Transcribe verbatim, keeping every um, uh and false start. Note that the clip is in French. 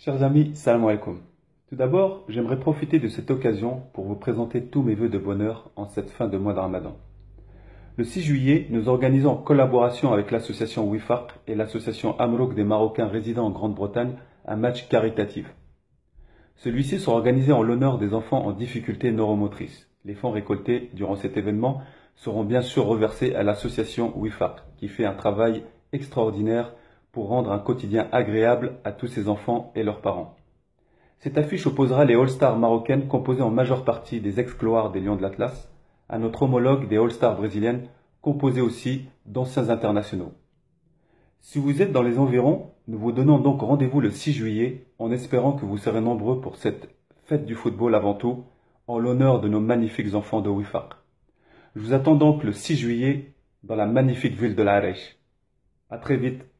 Chers amis, salam alaikum. Tout d'abord, j'aimerais profiter de cette occasion pour vous présenter tous mes vœux de bonheur en cette fin de mois de Ramadan. Le six juillet, nous organisons en collaboration avec l'association Wifaq et l'association Amrouk des Marocains résidant en Grande-Bretagne un match caritatif. Celui-ci sera organisé en l'honneur des enfants en difficulté neuromotrice. Les fonds récoltés durant cet événement seront bien sûr reversés à l'association Wifaq qui fait un travail extraordinaire pour rendre un quotidien agréable à tous ces enfants et leurs parents. Cette affiche opposera les All-Stars marocaines composées en majeure partie des ex-gloires des Lions de l'Atlas à notre homologue des All-Stars brésiliennes composées aussi d'anciens internationaux. Si vous êtes dans les environs, nous vous donnons donc rendez-vous le six juillet en espérant que vous serez nombreux pour cette fête du football avant tout en l'honneur de nos magnifiques enfants de Wifaq. Je vous attends donc le six juillet dans la magnifique ville de l'Arèche. À très vite.